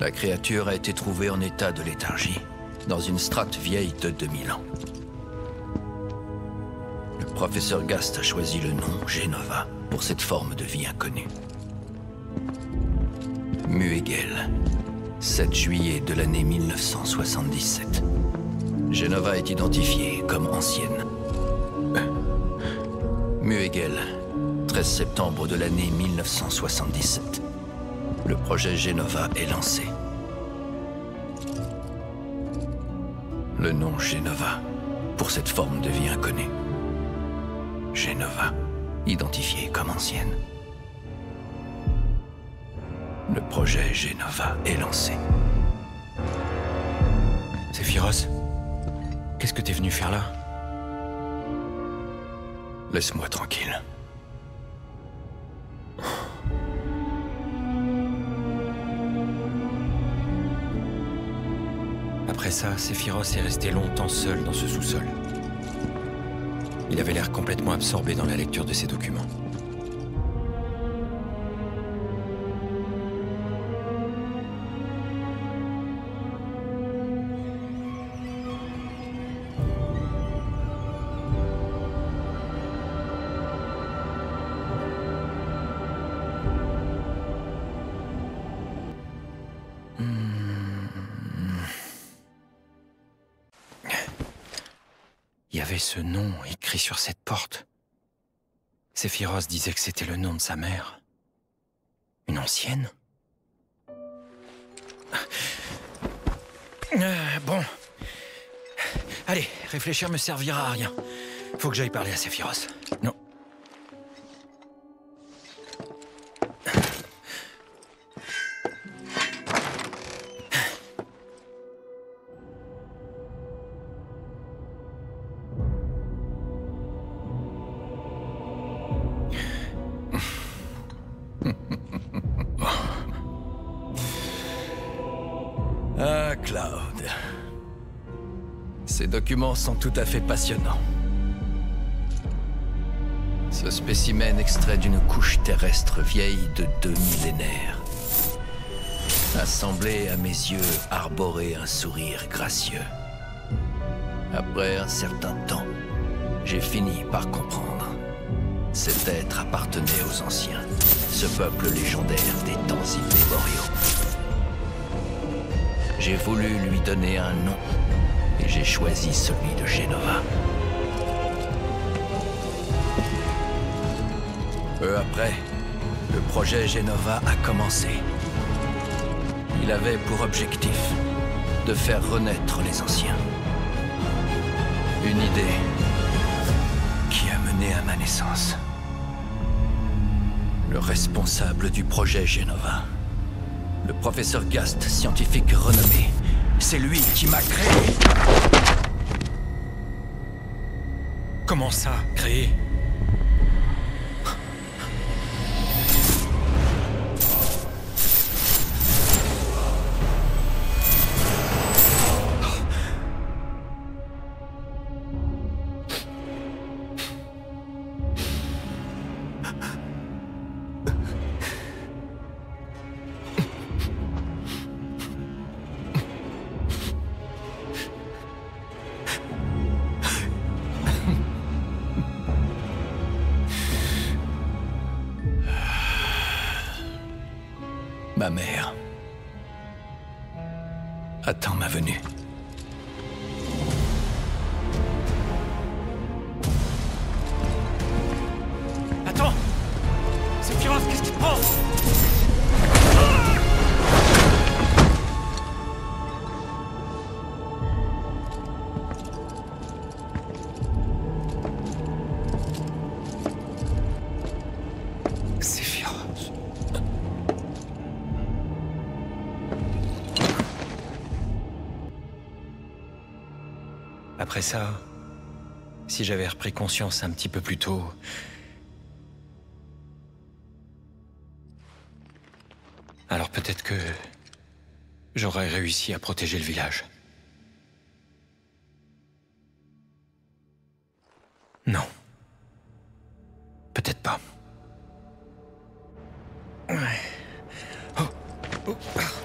La créature a été trouvée en état de léthargie, dans une strate vieille de 2000 ans. Le professeur Gast a choisi le nom Genova pour cette forme de vie inconnue. Muegel, 7 juillet de l'année 1977. Genova est identifiée comme ancienne. Muegel, 13 septembre de l'année 1977. Le projet Genova est lancé. Le nom Genova, pour cette forme de vie inconnue. Genova, identifiée comme ancienne. Le projet Genova est lancé. Sephiroth, qu'est-ce que t'es venu faire là? Laisse-moi tranquille. Après ça, Sephiroth est resté longtemps seul dans ce sous-sol. Il avait l'air complètement absorbé dans la lecture de ses documents. Il y avait ce nom écrit sur cette porte. Sephiroth disait que c'était le nom de sa mère. Une ancienne? Bon. Allez, réfléchir me servira à rien. Faut que j'aille parler à Sephiroth. Non. Ah, Cloud. Ces documents sont tout à fait passionnants. Ce spécimen extrait d'une couche terrestre vieille de 2 millénaires a semblé, à mes yeux, arborer un sourire gracieux. Après un certain temps, j'ai fini par comprendre. Cet être appartenait aux anciens, ce peuple légendaire des temps immémoriaux. J'ai voulu lui donner un nom, et j'ai choisi celui de Genova. Peu après, le projet Genova a commencé. Il avait pour objectif de faire renaître les anciens. Une idée qui a mené à ma naissance. Le responsable du projet Genova, le professeur Gast, scientifique renommé, c'est lui qui m'a créé. Comment ça, créé? Ma mère attend ma venue. Attends! Sephiroth, qu'est-ce qui te prend? Sephiroth. Après ça, si j'avais repris conscience un petit peu plus tôt, alors peut-être que j'aurais réussi à protéger le village. Non. Peut-être pas. Ouais. Oh. Oh.